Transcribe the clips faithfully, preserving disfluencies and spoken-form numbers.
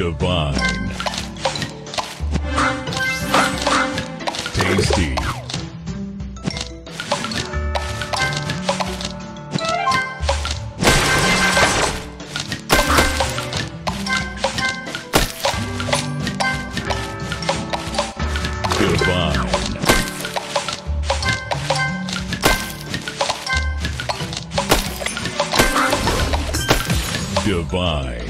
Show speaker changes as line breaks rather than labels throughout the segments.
Divine. Tasty. Divine. Divine.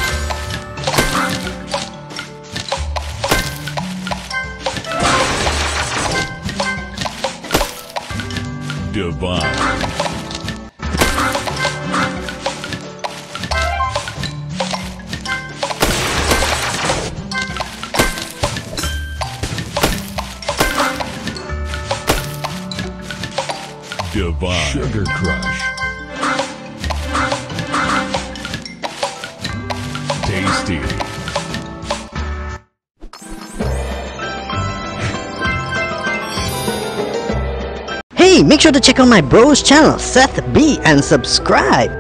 Divine. Divine. Sugar Crush. Tasty.
Hey, make sure to check out my bro's channel, Seth B, and subscribe.